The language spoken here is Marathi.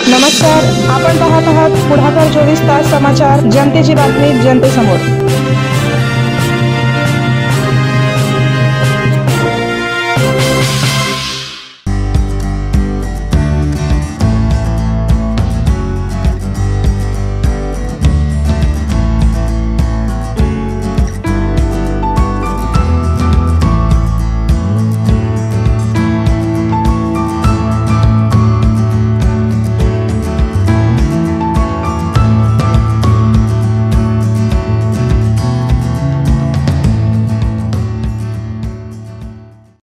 नमस्कार, आपण पाहत आहात पुढाकार 24 तास समाचार, जनतेची बातमी जनतेसमोर।